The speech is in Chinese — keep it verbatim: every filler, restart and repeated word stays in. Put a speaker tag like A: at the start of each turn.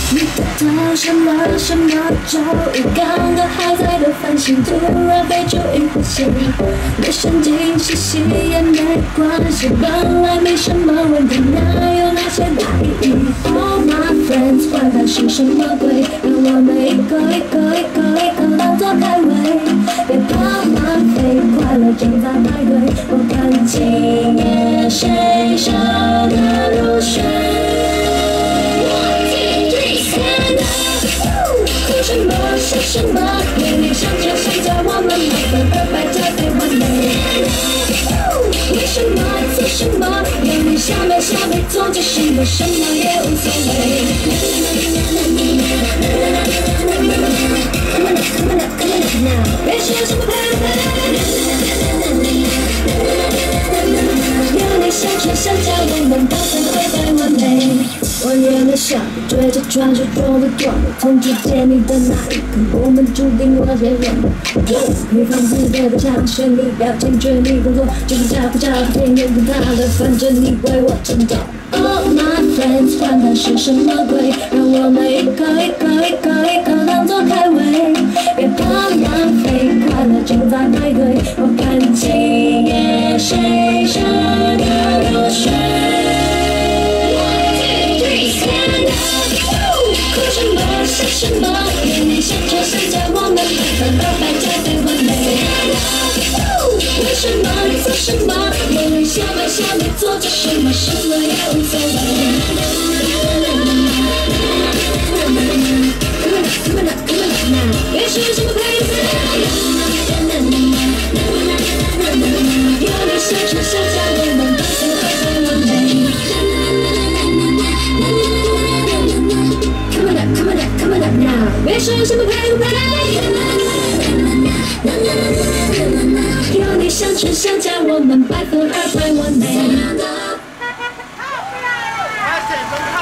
A: 你的他什么什么就一刚刚还在的繁星，突然被注意不见，没神经兮兮也没关系，本来没什么问题，哪有那些大意义 ？All my friends， 管他是什么鬼，让我们一个一个一个一个当作开胃，别怕浪费，快乐正在排队，我看今夜谁笑得入睡。哭什么笑什么，眼里想着想着我们百分二百加倍完美。为什么做什么，有你想没想没做着什么，什么也无所谓。别说什么配不配，有你想说想叫我们百分二百完美。我也能想追着传说中的短路，从初见你的那一刻，我们注定了别人。女方自卑的强选你，要坚决你工作，就是加不加不天也不大的，反正你为我成长。All my friends， 管他是什么鬼，让我们一个一个一个一个当作开胃，别怕浪费，快乐正在排队，我看今夜谁舍得入睡。哭什么笑什么，眼里想着想着我们百分二百加倍完美。为什么做什么，有人想没想没做着什么，什么也无所谓。别说什么配不配，有你想说想叫我们百分二百完美。别说什么配不配，有你想吃想叫我们百分二百完美。